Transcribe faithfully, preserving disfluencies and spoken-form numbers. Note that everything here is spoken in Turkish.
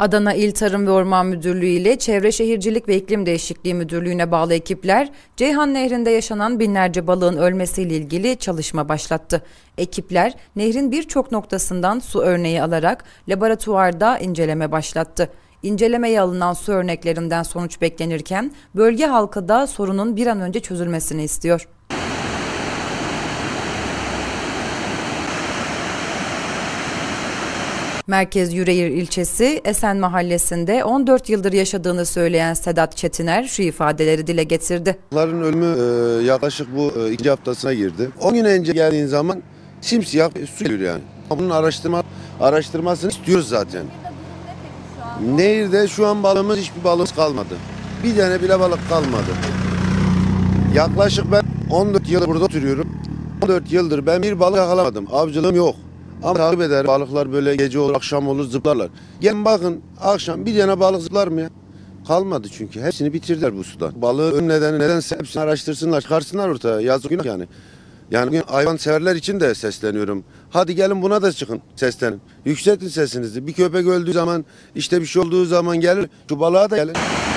Adana İl Tarım ve Orman Müdürlüğü ile Çevre Şehircilik ve İklim Değişikliği Müdürlüğü'ne bağlı ekipler, Ceyhan Nehri'nde yaşanan binlerce balığın ölmesiyle ilgili çalışma başlattı. Ekipler, nehrin birçok noktasından su örneği alarak laboratuvarda inceleme başlattı. İncelemeye alınan su örneklerinden sonuç beklenirken, bölge halkı da sorunun bir an önce çözülmesini istiyor. Merkez Yüreğir ilçesi Esen Mahallesi'nde on dört yıldır yaşadığını söyleyen Sedat Çetiner şu ifadeleri dile getirdi. Balığın ölümü e, yaklaşık bu e, ikinci haftasına girdi. on gün önce geldiğin zaman simsiyah su geliyor yani. Bunun araştırma araştırmasını istiyoruz zaten. Nehirde şu an balığımız hiçbir balığımız kalmadı. Bir tane bile balık kalmadı. Yaklaşık ben on dört yıldır burada oturuyorum. on dört yıldır ben bir balık yakalamadım. Avcılığım yok. Ama takip eder. Balıklar böyle gece olur, akşam olur zıplarlar. Gelin bakın akşam bir tane balık zıplar mı ya? Kalmadı çünkü. Hepsini bitirdiler bu suda. Balığı ölüm nedeni nedense hepsini araştırsınlar, çıkarsınlar ortaya. Yazık günah yani. Yani bugün hayvan severler için de sesleniyorum. Hadi gelin buna da çıkın, seslenin. Yükseltin sesinizi. Bir köpek öldüğü zaman, işte bir şey olduğu zaman gelin. Şu balığa da gelin.